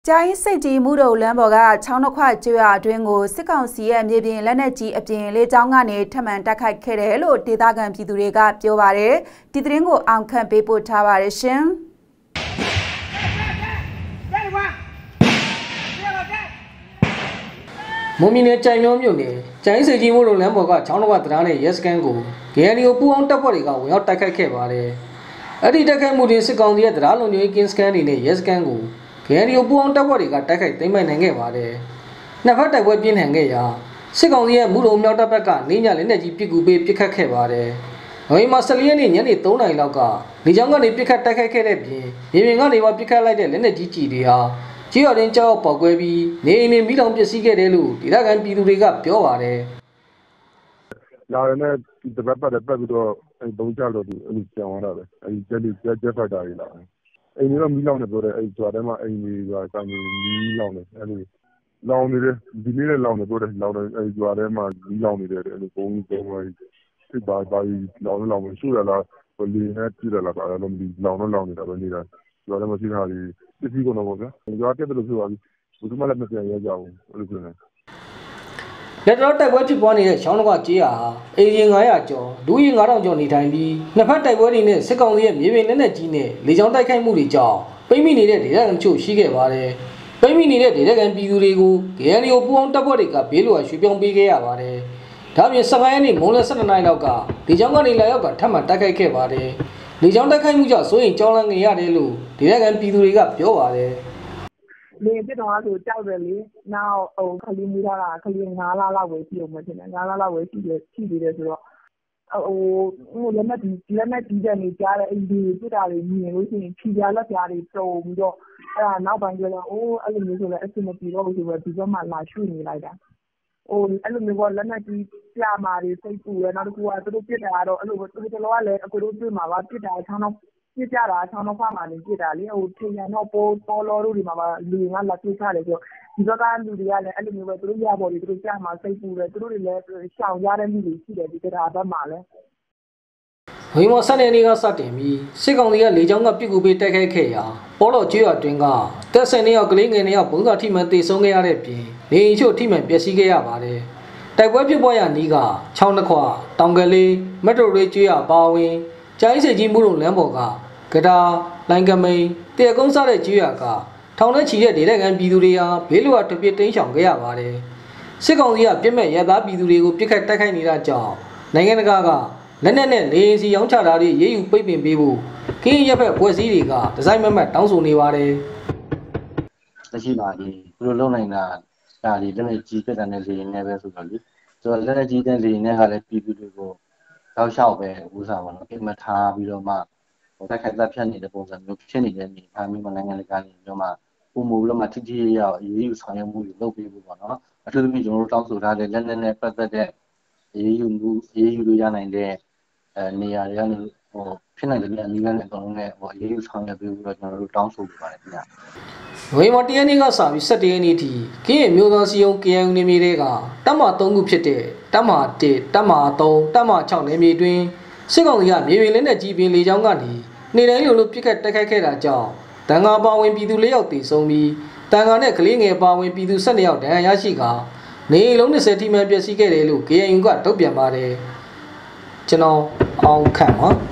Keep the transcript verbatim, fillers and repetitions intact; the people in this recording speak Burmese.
ကျိုင်းစိတ်ကြီးမှုတော်လမ်းပေါ်ကချောင်းတစ်ခွကျွော်အတွင်းကိုစစ်ကောင်စီရဲ့မြေပြင်လက်နက်ကြီးအပြင်လေကြောင်းကနေထပ်မံတိုက်ခိုက်ခဲ့တယ်လို့ဒေသခံပြည်သူတွေကပြောပါတယ်။ဒီသတင်းကိုအောင်ခန့်ပေးပို့ထားပါတယ်ရှင်။မွန်မီနယ်ကြိုင်မျိုးမြို့နယ်ကျိုင်းစိတ်ကြီးမှုတော်လမ်းပေါ်ကချောင်းတစ်ခွတရားနဲ့ရဲစခန်းကို K N U ပူအောင်တပ်ဖွဲ့တွေကဝင်ရောက်တိုက်ခိုက်ခဲ့ပါတယ်။အဲ့ဒီတိုက်ခိုက်မှုတွင်စစ်ကောင်စီရဲ့တရားလုံခြုံရေးကင်းစခန်းတွေနဲ့ရဲစခန်းကိုK N U ပူအောင်တပ်ဖွဲ့တွေကတိုက်ခိုက်သိမ်းပိုက်နိုင်ခဲ့ပါတယ်။နှစ်ဖက်တိုက်ပွဲပြင်းထန်ခဲ့ရာစစ်ကောင်စီရဲ့မူလုံမြောက်တပ်ဘက်ကနေညလက်နက်ကြီးပစ်ကူပေးပစ်ခတ်ခဲ့ပါတယ်။နိုဝင်ဘာ၁၄ရက်နေ့ညနေ၃နာရီလောက်ကလေကြောင်းကနေပစ်ခတ်တိုက်ခိုက်ခဲ့တဲ့ပြင်မြေပြင်ကနေပါပစ်ခတ်လိုက်တဲ့လက်နက်ကြီးကြီးတွေဟာကြီးတော်တင်ကြောက်ပေါက်ကွဲပြီးနေအိမ်တွေမိလောင်ပျက်စီးခဲ့တယ်လို့ဒေသခံပြည်သူတွေကပြောပါတယ်။လာရတဲ့ဒီဘက်ပတ်ပတ်ပြီးတော့အဲဘုံချလို့ဒီအဲ့လိုကြောင်ရတာပဲ။အဲဒီကျက်လေးကျက်ကျက်ဖတ်တာတွေလာတယ်။အိမ်တွေတော့မိလောင်နေပြောတယ်အဲဒီကျွာထဲမှာအိမ်တွေကျွာကန်ကြီးမီးလောင်နေအဲ့လိုလောင်နေတယ်ဒီနေ့လည်းလောင်နေပြောတယ်လောင်နေအဲဒီကျွာထဲမှာမီးလောင်နေတယ်အဲ့လိုဘုံကြီးဘုံကြီးစစ်ပါပါလောင်လောင်မရှိရလားဘယ်လိုနဲ့ကြည့်ရလားပါတော့မဒီလောင်တော့လောင်နေတာပဲနေတာကျွာထဲမှာရှိတာဒီပစ္စည်းကုန်တော့ပေါ့ဗျာကျွာတက်တယ်လို့ပြောပါပြီဘယ်သူမှလည်းမပြန်ရကြဘူးအဲ့လိုပြောနေလက်တော်တိုက်ပွဲဖြစ်ပွားနေတဲ့ချောင်းတစ်ခွကြေးဟာအေဂျင်ငါးရာကျော်လူကြီးငါးထောင်ကျော်နေထိုင်ပြီးနှစ်ဖက်တိုက်ပွဲတွေနဲ့စစ်ကောင်စီရဲ့မြေပြင်လက်နက်ကြီးနဲ့လေကြောင်းတိုက်ခိုက်မှုတွေကြောင့်ပိတ်မိနေတဲ့ဒေသခံချို့ရှိခဲ့ပါတယ်။ပိတ်မိနေတဲ့ဒေသခံပြည်သူတွေကို K N U ပူအောင်တပ်ဖွဲ့တွေကဘေးလွှာရွှေ့ပြောင်းပေးခဲ့ရပါတယ်။ဒါပြင်၁၅ရက်နေ့မုံလက်၁၂နာရီလောက်ကလေကြောင်းကနေလာရောက်ကထပ်မံတိုက်ခိုက်ခဲ့ပါတယ်။လေကြောင်းတိုက်ခိုက်မှုကြောင့်စိုးရိမ်ကြောင်းလန့်နေရတယ်လို့ဒေသခံပြည်သူတွေကပြောပါတယ်။လေပြတော့ဆိုကြောက်တယ်လေနောက်ဟိုခလီမူလာကခလီငါးလားလောက်ပဲရှိအောင်မထင်နဲ့ငါးလားလောက်ပဲရှိတယ်ရှိသေးတယ်ဆိုတော့ဟိုဟိုလက်မဒီလက်မဒီတဲ့နေကြားတဲ့အိမ်ဒီပြတာတွေမြင်လို့ရှိရင်ဖြီပြလက်ပြားတွေတုံပြီးတော့အဲ့ဒါနောက်ပိုင်းကျတော့အိုးအဲ့လိုမျိုးဆိုလဲအဆင်မပြေတော့ဘူးဆိုတော့ဒီဘက်မှာလာရွှေ့နေလိုက်တာဟိုအဲ့လိုမျိုးကလက်မဒီပြမာတွေစိတ်ပူရနောက်တစ်ခုကသူတို့ပြတာတော့အဲ့လိုသူတို့ကလည်းအခုတို့တွေ့မှာပါပြတာချောင်းတော့ပြကြတာချောင်းတော့ဖမှာနေပြတာလေဟိုထေရန်တော့ပေါ်ပေါ်လောတို့ဒီမှာလူငါလာပြချတယ်ဆိုဒီဘက်ကလူတွေကလည်းအဲ့လိုမျိုးပဲသူတို့ရပေါ်တယ်သူတို့ကြားမှာစိတ်ပူတယ်သူတို့တွေလည်းရှောင်ရတဲ့လူတွေရှိတယ်ဒီတရားဘက်မှာလည်းဝိမောဆန်နေနေကစတင်ပြီးစစ်ကောင်စီကလေကြောင်းကပြစ်ကူပေးတိုက်ခိုက်ခဲ့ရာပေါ်တော်ကျွော်အတွင်းကတက်ဆန်နေရောက်ကလေးငယ်နေရောဘုံသာထိမှန်တေဆုံးခဲ့ရတဲ့ပြင်နေအိမ်ချို့ထိမှန်ပျက်စီးခဲ့ရပါတယ်တိုက်ပွဲဖြစ်ပွားရာနီးကချောင်းတစ်ခွတောင်ကလေးမက်ထရိုရေးကျွော်ပါဝင်ကျိုင်းစိတ်ကြီးမှုလုံလမ်းပေါ်ကကဒါလိုင်ကမိန်တရကုန်းစားတဲ့ကျွော်ကထောင်ထဲချီတဲ့ဒေသခံပြည်သူတွေဟာဘေးလွတ်တပြစ်တင်းရှောင်ခဲ့ရပါတယ်စစ်ကောင်စီကပြစ်မဲ့ရဲသားပြည်သူတွေကိုပြစ်ခတ်တိုက်ခိုက်နေတာကြောင့်နိုင်ငံတကာကလက်နက်နဲ့လေစီရောင်းချတာတွေရေးယူပိတ်ပင်ပေးဖို့ကင်းရက်ဖက်ဖွဲ့စည်းတွေကဒီဇိုင်းမမတ်တောင်းဆိုနေပါတယ်။လက်ရှိမှာဒီဘယ်လိုလုပ်နိုင်တာဒါဒီလက်နက်ကြီးပြတဲ့နဲ့လေနဲ့ပဲဆိုတော့လေဆိုတော့လက်နက်ကြီးတဲ့လေနဲ့ကလည်းပြည်သူတွေကိုတောက်လျှောက်ပဲဥစားပါတော့အိမ်မထားပြီးတော့မှဟိုတိုက်ခိုက်တပ်ဖြတ်နေတဲ့ပုံစံမျိုးဖြစ်နေတဲ့နေအားမျိုးနိုင်ငံတကာနေပြီးတော့မှပုံမူလို့မှထိထိရောက်အရေးယူဆောင်ရွက်မှုတွေလုပ်ပေးဖို့ပေါ့နော်အထူးသဖြင့်ကျွန်တော်တို့တောင်းဆိုထားတဲ့လက်နက်နဲ့ပတ်သက်တဲ့အရေးယူမှုအရေးယူလို့ရနိုင်တဲ့အဲနေရာတွေကနေဟိုဖြစ်နိုင်တဲ့အနေနဲ့အကုန်လုံးနဲ့ဟိုအရေးယူဆောင်ရွက်ပေးဖို့တော့ကျွန်တော်တို့တောင်းဆိုနေပါတယ်ခင်ဗျာဝေမော်တရနေ့ကစပြီး၁၇ရက်နေ့ထိကင်းမျိုးသားစီယုံ K N U နေမြေတွေကတပ်မ၃ခုဖြစ်တဲ့တပ်မ၁တပ်မ၃တပ်မ၆နေမြေတွင်စစ်ကောင်စီကမြေပြင်လက်နက်ကြီးပင်လေကြောင်းကနေနေတိုင်းလိုလိုပြစ်ခတ်တိုက်ခိုက်ခဲ့တာကြောင့်တန်ဃာပါဝင်ပြည်သူ၄ယောက်တေဆုံးပြီးတန်ဃာနဲ့ကလေးငယ်ပါဝင်ပြည်သူ၁၂ယောက်ဒဏ်ရာရရှိကာနေလုံး၂၀ထိမှန်ပျက်စီးခဲ့တယ်လို့ K N U ကထုတ်ပြန်ပါတယ်ကျွန်တော်အောင်ခန့်ပါ